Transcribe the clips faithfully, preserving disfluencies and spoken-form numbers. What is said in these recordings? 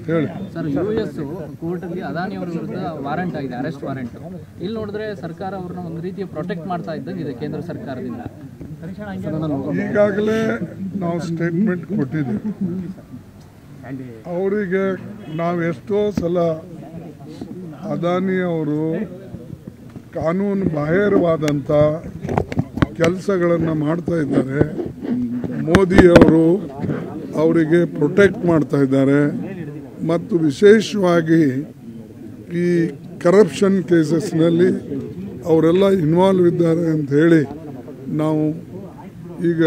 ಹೇಳಿ sir. U S ಕೋರ್ಟಲ್ಲಿ ಅದಾನಿ ಅವರ ವಿರುದ್ಧ ವಾರೆಂಟ್ ಆಗಿದೆ, ಅರೆಸ್ಟ್ ವಾರೆಂಟ್. ಇಲ್ಲಿ ನೋಡಿದ್ರೆ ಸರ್ಕಾರ ಅವ್ರನ್ನ ಒಂದು ರೀತಿಯ ಪ್ರೊಟೆಕ್ಟ್ ಮಾಡ್ತಾ ಇದ್ದಂಗಿದೆ ಕೇಂದ್ರ ಸರ್ಕಾರದಿಂದ. ಈಗಾಗಲೇ ನಾವು ಸ್ಟೇಟ್ಮೆಂಟ್ ಕೊಟ್ಟಿದ್ದೀವಿ. ಅವರಿಗೆ ನಾವು ಎಷ್ಟೋ ಸಲ ಅದಾನಿ ಅವರು ಕಾನೂನು ಬಾಹಿರವಾದಂಥ ಕೆಲಸಗಳನ್ನು ಮಾಡ್ತಾ ಇದ್ದಾರೆ, ಮೋದಿಯವರು ಅವರಿಗೆ ಪ್ರೊಟೆಕ್ಟ್ ಮಾಡ್ತಾ ಇದ್ದಾರೆ. ಮತ್ತು ವಿಶೇಷವಾಗಿ ಈ ಕರಪ್ಷನ್ ಕೇಸಸ್ನಲ್ಲಿ ಅವರೆಲ್ಲ ಇನ್ವಾಲ್ವ್ ಇದ್ದಾರೆ ಅಂತ ಹೇಳಿ ನಾವು ಈಗ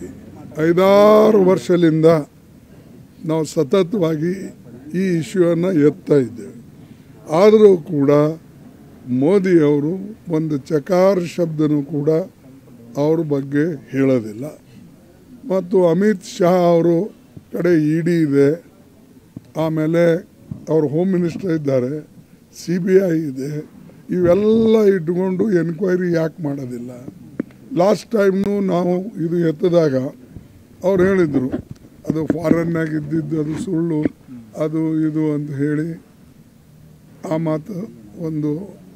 ಐದಾರು ವರ್ಷದಿಂದ ನಾವು ಸತತವಾಗಿ ಈ ಇಶ್ಯೂವನ್ನು ಎತ್ತಾ ಇದ್ದೇವೆ. ಆದರೂ ಕೂಡ ಮೋದಿಯವರು ಒಂದು ಚಕಾರ ಶಬ್ದನೂ ಕೂಡ ಅವ್ರ ಬಗ್ಗೆ ಹೇಳೋದಿಲ್ಲ. ಮತ್ತು ಅಮಿತ್ ಶಾ ಅವರು ಕಡೆ ಇ ಡಿ ಇದೆ, ಆಮೇಲೆ ಅವರು ಹೋಮ್ ಮಿನಿಸ್ಟರ್ ಇದ್ದಾರೆ, ಸಿ ಬಿ ಐ ಇದೆ. ಇವೆಲ್ಲ ಇಟ್ಕೊಂಡು ಎನ್ಕ್ವೈರಿ ಯಾಕೆ ಮಾಡೋದಿಲ್ಲ? ಲಾಸ್ಟ್ ಟೈಮ್ನು ನಾವು ಇದು ಎತ್ತಿದಾಗ ಅವ್ರು ಹೇಳಿದರು ಅದು ಫಾರಿನ್ನಾಗ ಇದ್ದಿದ್ದು, ಅದು ಸುಳ್ಳು, ಅದು ಇದು ಅಂತ ಹೇಳಿ ಆ ಮಾತು ಒಂದು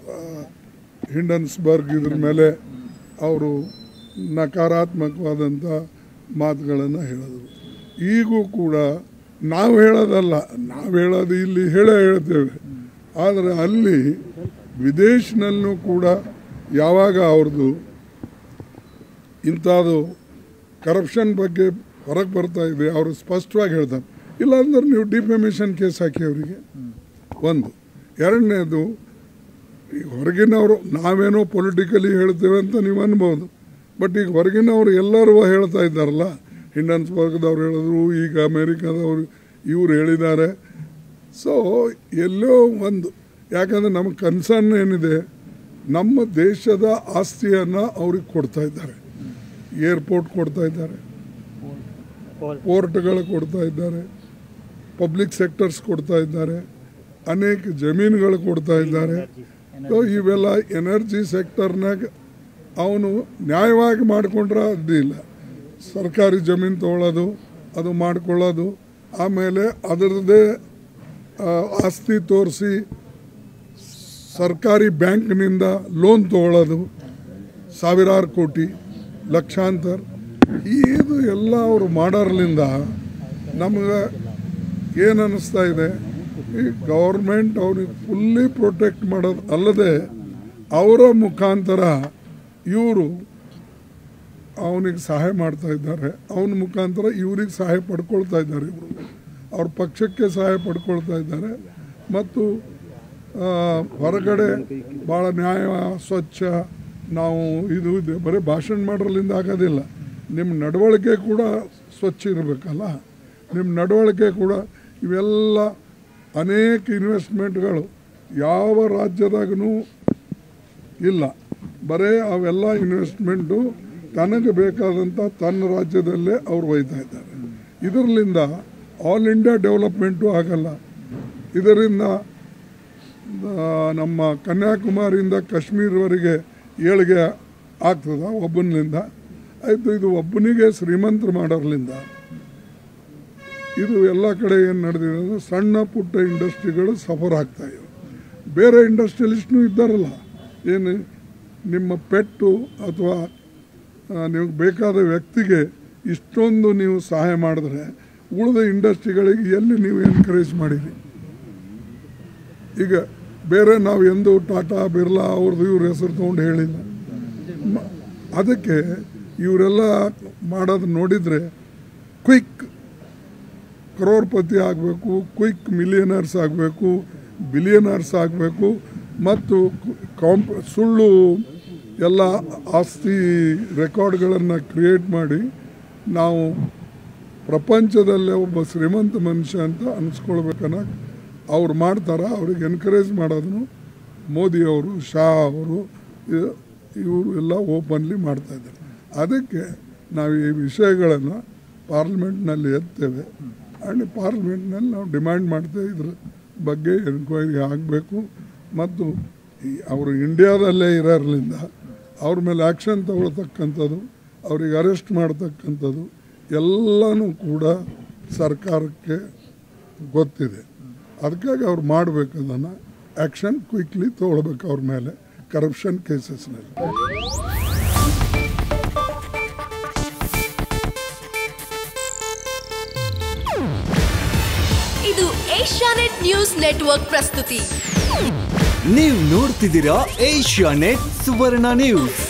ಹಿಂಡನ್ಸ್ಬರ್ಗ್ ಇದ್ರ ಮೇಲೆ ಅವರು ನಕಾರಾತ್ಮಕವಾದಂಥ ಮಾತುಗಳನ್ನು ಹೇಳಿದರು. ಈಗೂ ಕೂಡ ನಾವು ಹೇಳೋದಲ್ಲ, ನಾವು ಹೇಳೋದು ಇಲ್ಲಿ ಹೇಳೇ ಹೇಳ್ತೇವೆ. ಆದರೆ ಅಲ್ಲಿ ವಿದೇಶನಲ್ಲೂ ಕೂಡ ಯಾವಾಗ ಅವ್ರದ್ದು ಇಂಥದ್ದು ಕರಪ್ಷನ್ ಬಗ್ಗೆ ಹೊರಗೆ ಬರ್ತಾ ಇದೆ, ಅವರು ಸ್ಪಷ್ಟವಾಗಿ ಹೇಳ್ತಾರೆ. ಇಲ್ಲಾಂದ್ರೆ ನೀವು ಡಿಫೆಮೇಷನ್ ಕೇಸ್ ಹಾಕಿ ಅವರಿಗೆ. ಒಂದು ಎರಡನೇದು, ಈಗ ಹೊರಗಿನವರು ನಾವೇನೋ ಪೊಲಿಟಿಕಲಿ ಹೇಳ್ತೇವೆ ಅಂತ ನೀವು ಅನ್ಬೋದು, ಬಟ್ ಈಗ ಹೊರಗಿನವರು ಎಲ್ಲರೂ ಹೇಳ್ತಾ ಇದ್ದಾರಲ್ಲ. ಹಿಂಡನ್ಸ್ಬರ್ಗ್ದವ್ರು ಹೇಳಿದ್ರು, ಈಗ ಅಮೇರಿಕಾದವರು ಇವರು ಹೇಳಿದ್ದಾರೆ. ಸೊ ಎಲ್ಲೋ ಒಂದು, ಯಾಕಂದರೆ ನಮ್ಮ ಕನ್ಸರ್ನ್ ಏನಿದೆ, ನಮ್ಮ ದೇಶದ ಆಸ್ತಿಯನ್ನು ಅವ್ರಿಗೆ ಕೊಡ್ತಾ ಇದ್ದಾರೆ. ಏರ್ಪೋರ್ಟ್ ಕೊಡ್ತಾ ಇದ್ದಾರೆ, ಪೋರ್ಟ್ಗಳು ಕೊಡ್ತಾ ಇದ್ದಾರೆ, ಪಬ್ಲಿಕ್ ಸೆಕ್ಟರ್ಸ್ ಕೊಡ್ತಾ ಇದ್ದಾರೆ, ಅನೇಕ ಜಮೀನುಗಳು ಕೊಡ್ತಾ ಇದ್ದಾರೆ. ಸೊ ಇವೆಲ್ಲ ಎನರ್ಜಿ ಸೆಕ್ಟರ್ನಾಗ ಅವನು ನ್ಯಾಯವಾಗಿ ಮಾಡಿಕೊಂಡ್ರೆ ಅಡ್ಡಿಲ್ಲ. ಸರ್ಕಾರಿ ಜಮೀನು ತೊಗೊಳ್ಳೋದು, ಅದು ಮಾಡಿಕೊಳ್ಳೋದು, ಆಮೇಲೆ ಅದರದ್ದೇ ಆಸ್ತಿ ತೋರಿಸಿ ಸರ್ಕಾರಿ ಬ್ಯಾಂಕ್ನಿಂದ ಲೋನ್ ತೊಗೊಳ್ಳೋದು, ಸಾವಿರಾರು ಕೋಟಿ ಲಕ್ಷಾಂತರ, ಇದು ಎಲ್ಲ ಅವರು ಮಾಡೋರ್ಲಿಂದ ನಮಗೆ ಏನು ಅನ್ನಿಸ್ತಾ ಇದೆ, ಈ ಗೌರ್ಮೆಂಟ್ ಅವ್ರಿಗೆ ಫುಲ್ಲಿ ಪ್ರೊಟೆಕ್ಟ್ ಮಾಡೋದು ಅಲ್ಲದೆ ಅವರ ಮುಖಾಂತರ ಇವರು ಅವನಿಗೆ ಸಹಾಯ ಮಾಡ್ತಾ ಇದ್ದಾರೆ, ಅವನ ಮುಖಾಂತರ ಇವ್ರಿಗೆ ಸಹಾಯ ಪಡ್ಕೊಳ್ತಾ ಇದ್ದಾರೆ. ಇವರು ಅವ್ರ ಪಕ್ಷಕ್ಕೆ ಸಹಾಯ ಪಡ್ಕೊಳ್ತಾ ಇದ್ದಾರೆ. ಮತ್ತು ಹೊರಗಡೆ ಭಾಳ ನ್ಯಾಯ, ಸ್ವಚ್ಛ, ನಾವು ಇದು ಇದೆ ಬರೀ ಭಾಷಣ ಮಾಡೋದ್ರಿಂದ ಆಗೋದಿಲ್ಲ. ನಿಮ್ಮ ನಡವಳಿಕೆ ಕೂಡ ಸ್ವಚ್ಛ ಇರಬೇಕಲ್ಲ, ನಿಮ್ಮ ನಡವಳಿಕೆ ಕೂಡ. ಇವೆಲ್ಲ ಅನೇಕ ಇನ್ವೆಸ್ಟ್ಮೆಂಟ್ಗಳು ಯಾವ ರಾಜ್ಯದಾಗೂ ಇಲ್ಲ, ಬರೀ ಅವೆಲ್ಲ ಇನ್ವೆಸ್ಟ್ಮೆಂಟು ತನಗೆ ಬೇಕಾದಂಥ ತನ್ನ ರಾಜ್ಯದಲ್ಲೇ ಅವ್ರು ಒಯ್ತಾ ಇದ್ದಾರೆ. ಇದರಿಂದ ಆಲ್ ಇಂಡಿಯಾ ಡೆವಲಪ್ಮೆಂಟು ಆಗಲ್ಲ. ಇದರಿಂದ ನಮ್ಮ ಕನ್ಯಾಕುಮಾರಿಯಿಂದ ಕಾಶ್ಮೀರವರೆಗೆ ಏಳಿಗೆ ಆಗ್ತದ ಒಬ್ಬನಿಂದ. ಆಯಿತು, ಇದು ಒಬ್ಬನಿಗೆ ಶ್ರೀಮಂತರು ಮಾಡೋರ್ಲಿಂದ ಇದು ಎಲ್ಲ ಕಡೆ ಏನು ನಡೆದಿದೆ ಅಂದರೆ ಸಣ್ಣ ಪುಟ್ಟ ಇಂಡಸ್ಟ್ರಿಗಳು ಸಫರ್ ಆಗ್ತಾಯಿವೆ. ಬೇರೆ ಇಂಡಸ್ಟ್ರಿಯಲಿಸ್ಟ್ನೂ ಇದ್ದಾರಲ್ಲ, ಏನು ನಿಮ್ಮ ಪೆಟ್ಟು ಅಥವಾ ನಿಮಗೆ ಬೇಕಾದ ವ್ಯಕ್ತಿಗೆ ಇಷ್ಟೊಂದು ನೀವು ಸಹಾಯ ಮಾಡಿದ್ರೆ ಉಳಿದ ಇಂಡಸ್ಟ್ರಿಗಳಿಗೆ ಎಲ್ಲಿ ನೀವು ಎನ್ಕರೇಜ್ ಮಾಡಿರಿ? ಈಗ ಬೇರೆ ನಾವು ಎಂದು ಟಾಟಾ ಬಿರ್ಲಾ ಅವ್ರದ್ದು ಇವ್ರ ಹೆಸರು ತೊಗೊಂಡು ಹೇಳಿಲ್ಲ. ಅದಕ್ಕೆ ಇವರೆಲ್ಲ ಮಾಡೋದು ನೋಡಿದರೆ ಕ್ವಿಕ್ ಕರೋರ್ಪತಿ ಆಗಬೇಕು, ಕ್ವಿಕ್ ಮಿಲಿಯನರ್ಸ್ ಆಗಬೇಕು, ಬಿಲಿಯನರ್ಸ್ ಆಗಬೇಕು, ಮತ್ತು ಕಾಂಪ್ ಸುಳ್ಳು ಎಲ್ಲ ಆಸ್ತಿ ರೆಕಾರ್ಡ್ಗಳನ್ನು ಕ್ರಿಯೇಟ್ ಮಾಡಿ ನಾವು ಪ್ರಪಂಚದಲ್ಲೇ ಒಬ್ಬ ಶ್ರೀಮಂತ ಮನುಷ್ಯ ಅಂತ ಅನಿಸ್ಕೊಳ್ಬೇಕನ್ನ ಅವ್ರು ಮಾಡ್ತಾರೆ. ಅವ್ರಿಗೆ ಎನ್ಕರೇಜ್ ಮಾಡೋದನ್ನು ಮೋದಿಯವರು, ಶಾ ಅವರು, ಇವರು ಎಲ್ಲ ಓಪನ್ಲಿ ಮಾಡ್ತಾಯಿದ್ದಾರೆ. ಅದಕ್ಕೆ ನಾವು ಈ ವಿಷಯಗಳನ್ನು ಪಾರ್ಲಿಮೆಂಟ್ನಲ್ಲಿ ಎತ್ತೇವೆ. ಆ್ಯಂಡ್ ಪಾರ್ಲಿಮೆಂಟ್ನಲ್ಲಿ ನಾವು ಡಿಮ್ಯಾಂಡ್ ಮಾಡ್ತೇವೆ ಇದ್ರ ಬಗ್ಗೆ ಎನ್ಕ್ವೈರಿ ಆಗಬೇಕು. ಮತ್ತು ಈ ಅವರು ಇಂಡಿಯಾದಲ್ಲೇ ಇರೋದ್ರಿಂದ ಅವ್ರ ಮೇಲೆ ಆ್ಯಕ್ಷನ್ ತಗೊಳ್ತಕ್ಕಂಥದ್ದು, ಅವ್ರಿಗೆ ಅರೆಸ್ಟ್ ಮಾಡ್ತಕ್ಕಂಥದ್ದು ಎಲ್ಲನೂ ಕೂಡ ಸರ್ಕಾರಕ್ಕೆ ಗೊತ್ತಿದೆ. ಅದಕ್ಕಾಗಿ ಅವ್ರು ಮಾಡಬೇಕು, ಅದನ್ನು ಆ್ಯಕ್ಷನ್ ಕ್ವಿಕ್ಲಿ ತೊಗೊಳ್ಬೇಕು ಅವ್ರ ಮೇಲೆ ಕರಪ್ಷನ್ ಕೇಸಸ್ನಲ್ಲಿ. ಇದು ಏಷ್ಯಾನೆಟ್ ನ್ಯೂಸ್ ನೆಟ್ವರ್ಕ್ ಪ್ರಸ್ತುತಿ. ನೀವು ನೋಡ್ತಿದ್ದೀರಾ ಏಷ್ಯಾನೆಟ್ ಸುವರ್ಣ ನ್ಯೂಸ್.